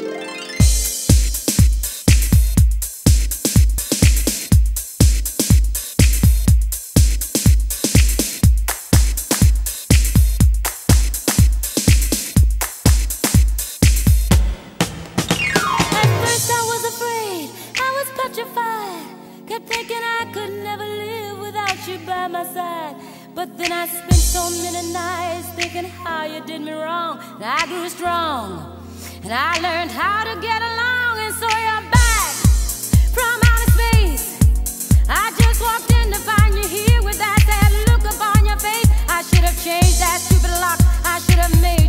Kept thinking I could never live without you by my side. But then I spent so many nights thinking how you did me wrong. And I grew strong, and I learned how to get along. And so you're back from outer space. I just walked in to find you here with that sad look upon your face. I should have changed that stupid lock. I should have made